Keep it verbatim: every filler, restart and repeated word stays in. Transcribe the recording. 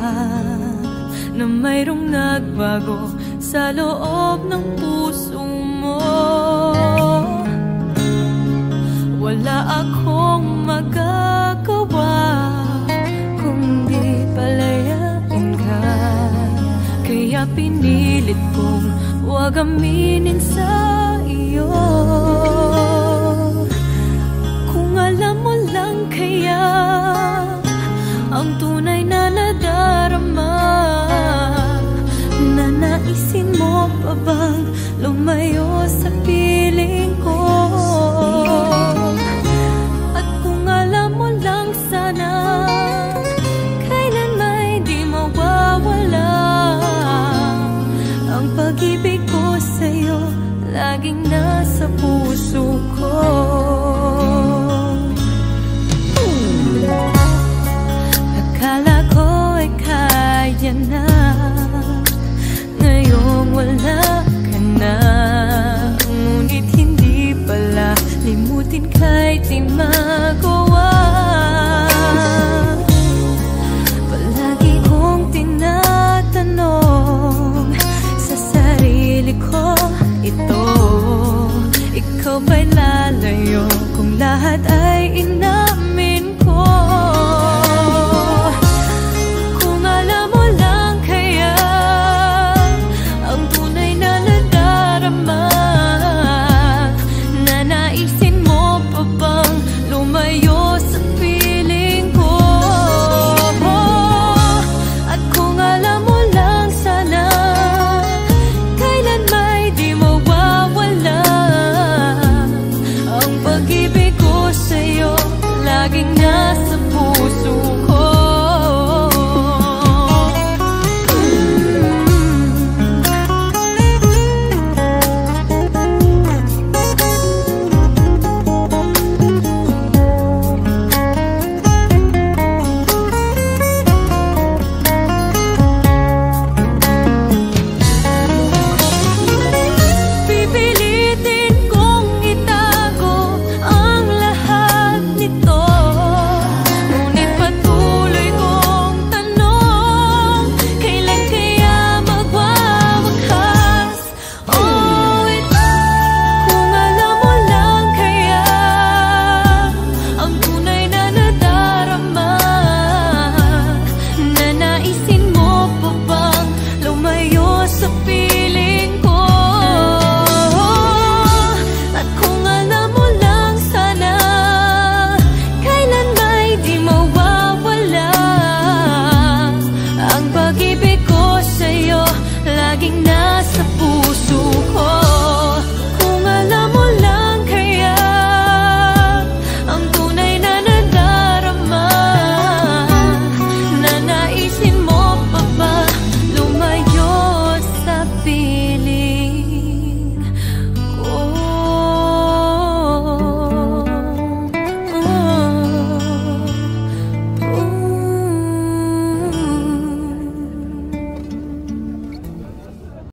na mayroong nagbago sa loob ng puso mo. Wala akong magagawa kundi palayain ka, kaya pinilit kong huwag aminin sa iyo. Kung alam mo lang kaya ang tunay na nadarama, nanaisin mo pa bang lumayo sa piling ko? At kung alam mo lang sana, kailan may di mawawala ang pag-ibig ko sa'yo, laging nasa puso ko. Akala ko ay kaya na, ngayong wala ka na. Ngunit hindi pala, limutin kahit di magawa. Palagi kong tinatanong sa sarili ko ito, ikaw ba'y lalayo kung lahat ay ina